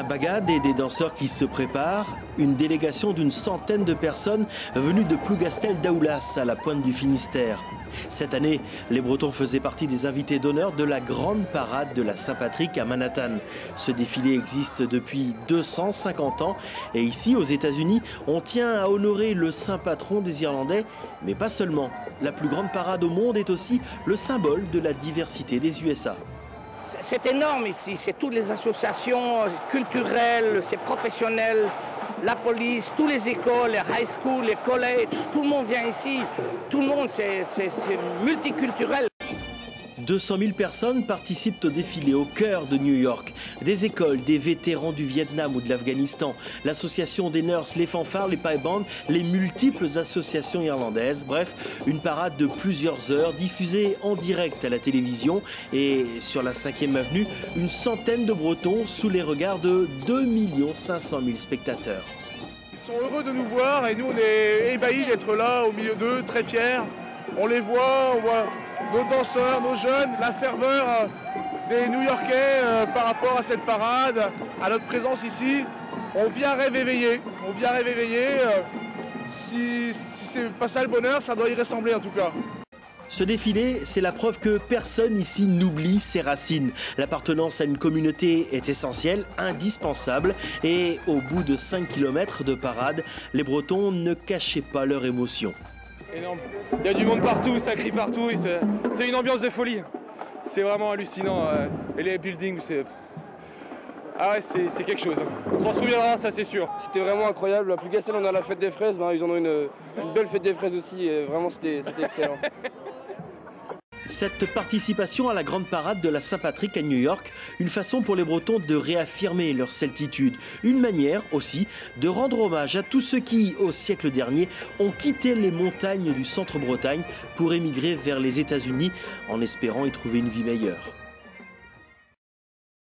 Un bagad et des danseurs qui se préparent, une délégation d'une centaine de personnes venues de Plougastel d'Aoulas à la pointe du Finistère. Cette année, les Bretons faisaient partie des invités d'honneur de la grande parade de la Saint-Patrick à Manhattan. Ce défilé existe depuis 250 ans et ici, aux États-Unis, on tient à honorer le saint patron des Irlandais, mais pas seulement. La plus grande parade au monde est aussi le symbole de la diversité des USA. C'est énorme ici, c'est toutes les associations culturelles, c'est professionnel, la police, toutes les écoles, les high school, les collèges, tout le monde vient ici, tout le monde, c'est multiculturel. 200 000 personnes participent au défilé au cœur de New York. Des écoles, des vétérans du Vietnam ou de l'Afghanistan, l'association des nurses, les fanfares, les pipe bands, les multiples associations irlandaises. Bref, une parade de plusieurs heures diffusée en direct à la télévision. Et sur la 5e avenue, une centaine de Bretons sous les regards de 2 500 000 spectateurs. Ils sont heureux de nous voir et nous on est ébahis d'être là au milieu d'eux, très fiers. On les voit, on voit nos danseurs, nos jeunes, la ferveur des New-Yorkais par rapport à cette parade, à notre présence ici. On vient rêve éveillé. On vient rêve éveillé. Si c'est pas ça le bonheur, ça doit y ressembler en tout cas. Ce défilé, c'est la preuve que personne ici n'oublie ses racines. L'appartenance à une communauté est essentielle, indispensable. Et au bout de 5 km de parade, les Bretons ne cachaient pas leur émotion. Énorme. Il y a du monde partout, ça crie partout. C'est une ambiance de folie. C'est vraiment hallucinant. Et les buildings, c'est... Ah ouais, c'est quelque chose. On s'en souviendra, ça c'est sûr. C'était vraiment incroyable. À Plougastel, on a la fête des fraises. Ils en ont une belle fête des fraises aussi. Et vraiment, c'était excellent. Cette participation à la grande parade de la Saint-Patrick à New York, une façon pour les Bretons de réaffirmer leur celtitude. Une manière aussi de rendre hommage à tous ceux qui, au siècle dernier, ont quitté les montagnes du centre-Bretagne pour émigrer vers les États-Unis en espérant y trouver une vie meilleure.